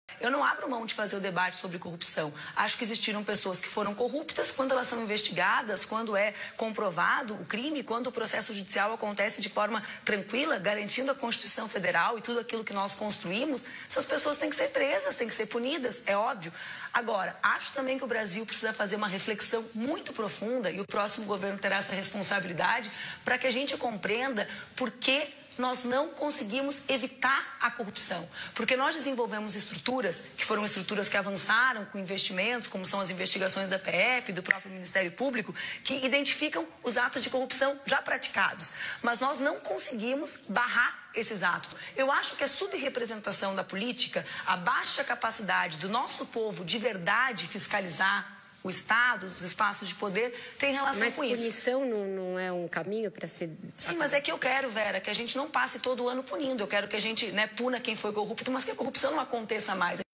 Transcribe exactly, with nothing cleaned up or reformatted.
Eu não abro mão de fazer o debate sobre corrupção. Acho que existiram pessoas que foram corruptas quando elas são investigadas, quando é comprovado o crime, quando o processo judicial acontece de forma tranquila, garantindo a Constituição Federal e tudo aquilo que nós construímos. Essas pessoas têm que ser presas, têm que ser punidas, é óbvio. Agora, acho também que o Brasil precisa fazer uma reflexão muito profunda, e o próximo governo terá essa responsabilidade, para que a gente compreenda por que nós não conseguimos evitar a corrupção. Porque nós desenvolvemos estruturas, que foram estruturas que avançaram com investimentos, como são as investigações da P F, do próprio Ministério Público, que identificam os atos de corrupção já praticados. Mas nós não conseguimos barrar esses atos. Eu acho que a subrepresentação da política, a baixa capacidade do nosso povo de verdade fiscalizar o Estado, os espaços de poder, tem relação mas com isso. Mas punição não, não é um caminho para ser... Sim, mas é que eu quero, Vera, que a gente não passe todo ano punindo. Eu quero que a gente, né, puna quem foi corrupto, mas que a corrupção não aconteça mais.